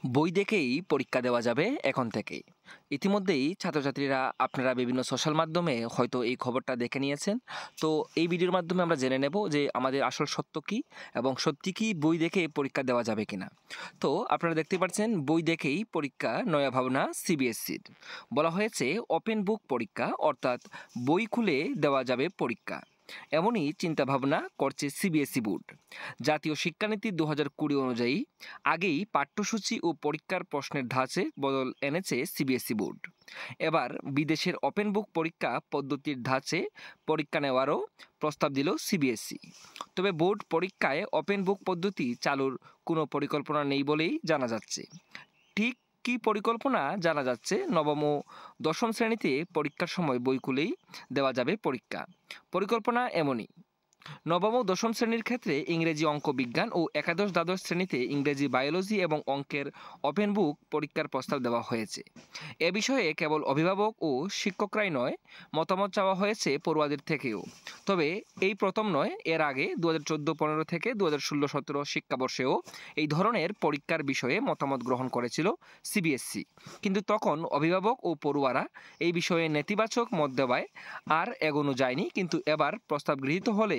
বই দেখেই পরীক্ষা দেওয়া যাবে এখন থেকেই। ইতিমধ্যেই ছাত্রছাত্রীরা আপনারা বিভিন্ন সোশ্যাল মাধ্যমে হয়তো এই খবরটা দেখে নিয়েছেন। তো এই ভিডিওর মাধ্যমে আমরা জেনে নেব যে আমাদের আসল সত্য কী এবং সত্যি কি বই দেখে পরীক্ষা দেওয়া যাবে কিনা। তো আপনারা দেখতে পাচ্ছেন বই দেখেই পরীক্ষা নয়া ভাবনা সিবিএসসির। বলা হয়েছে ওপেন বুক পরীক্ষা, অর্থাৎ বই খুলে দেওয়া যাবে পরীক্ষা। এমনই চিন্তাভাবনা করছে সিবিএসই বোর্ড। জাতীয় শিক্ষানীতি 2020 অনুযায়ী আগেই পাঠ্যসূচি ও পরীক্ষার প্রশ্নের ধাঁচে বদল এনেছে সিবিএসই বোর্ড। এবার বিদেশের ওপেন বুক পরীক্ষা পদ্ধতির ধাঁচে পরীক্ষা নেওয়ারও প্রস্তাব দিল সিবিএসই। তবে বোর্ড পরীক্ষায় ওপেন বুক পদ্ধতি চালুর কোনো পরিকল্পনা নেই বলেই জানা যাচ্ছে। ঠিক কী পরিকল্পনা জানা যাচ্ছে, নবম ও দশম শ্রেণীতে পরীক্ষার সময় বই খুলেই দেওয়া যাবে পরীক্ষা। পরিকল্পনা এমনই: নবম ও দশম শ্রেণীর ক্ষেত্রে ইংরেজি, অঙ্ক, বিজ্ঞান ও একাদশ দ্বাদশ শ্রেণীতে ইংরেজি, বায়োলজি এবং অঙ্কের ওপেন বুক পরীক্ষার প্রস্তাব দেওয়া হয়েছে। এ বিষয়ে কেবল অভিভাবক ও শিক্ষকরাই নয়, মতামত চাওয়া হয়েছে পড়ুয়াদের থেকেও। তবে এই প্রথম নয়, এর আগে 2014-15 থেকে 2016-17 শিক্ষাবর্ষেও এই ধরনের পরীক্ষার বিষয়ে মতামত গ্রহণ করেছিল সিবিএসই। কিন্তু তখন অভিভাবক ও পড়ুয়ারা এই বিষয়ে নেতিবাচক মত দেওয়ায় আর এগোনো যায়নি। কিন্তু এবার প্রস্তাব গৃহীত হলে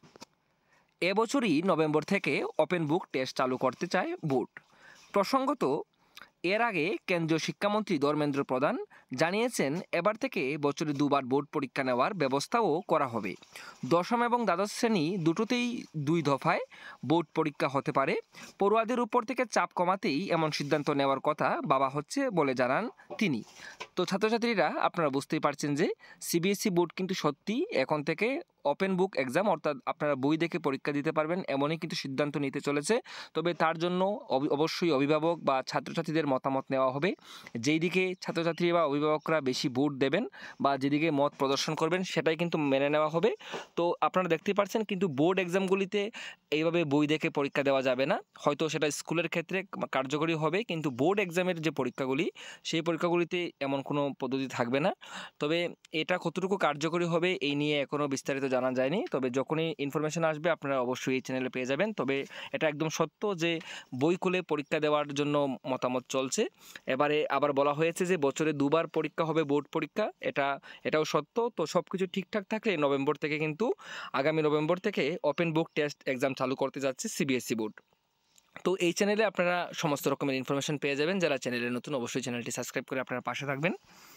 এবছরই নভেম্বর থেকে ওপেন বুক টেস্ট চালু করতে চায় বোর্ড। প্রসঙ্গত, এর আগে কেন্দ্রীয় শিক্ষামন্ত্রী ধর্মেন্দ্র প্রধান জানিয়েছেন এবার থেকে বছরে দুবার বোর্ড পরীক্ষা নেওয়ার ব্যবস্থাও করা হবে। দশম এবং দ্বাদশ শ্রেণী দুটোতেই 2 দফায় বোর্ড পরীক্ষা হতে পারে। পড়ুয়াদের উপর থেকে চাপ কমাতেই এমন সিদ্ধান্ত নেওয়ার কথা ভাবা হচ্ছে বলে জানান তিনি। তো ছাত্রছাত্রীরা, আপনারা বুঝতেই পারছেন যে সিবিএসই বোর্ড কিন্তু সত্যি এখন থেকে ওপেন বুক এক্সাম, অর্থাৎ আপনারা বই দেখে পরীক্ষা দিতে পারবেন, এমনই কিন্তু সিদ্ধান্ত নিতে চলেছে। তবে তার জন্য অবশ্যই অভিভাবক বা ছাত্রছাত্রীদের মতামত নেওয়া হবে। যেই দিকে ছাত্রছাত্রী বা অভিভাবকরা বেশি ভোট দেবেন বা যেদিকে মত প্রদর্শন করবেন সেটাই কিন্তু মেনে নেওয়া হবে। তো আপনারা দেখতেই পাচ্ছেন কিন্তু বোর্ড এক্সামগুলিতে এইভাবে বই দেখে পরীক্ষা দেওয়া যাবে না। হয়তো সেটা স্কুলের ক্ষেত্রে কার্যকরী হবে, কিন্তু বোর্ড এক্সামের যে পরীক্ষাগুলি, সেই পরীক্ষাগুলিতে এমন কোনো পদ্ধতি থাকবে না। তবে এটা কতটুকু কার্যকরী হবে এই নিয়ে এখনও বিস্তারিত জানা যায়নি। তবে যখনই ইনফরমেশন আসবে আপনারা অবশ্যই এই চ্যানেলে পেয়ে যাবেন। তবে এটা একদম সত্য যে বই খুলে পরীক্ষা দেওয়ার জন্য মতামত চলছে। এবারে আবার বলা হয়েছে যে বছরে 2 বার পরীক্ষা হবে বোর্ড পরীক্ষা, এটাও সত্য। তো সব কিছু ঠিকঠাক থাকলে আগামী নভেম্বর থেকে ওপেন বুক টেস্ট এক্সাম চালু করতে যাচ্ছে সিবিএসই বোর্ড। তো এই চ্যানেলে আপনারা সমস্ত রকমের ইনফরমেশন পেয়ে যাবেন। যারা চ্যানেলে নতুন, অবশ্যই চ্যানেলটি সাবস্ক্রাইব করে আপনারা পাশে থাকবেন।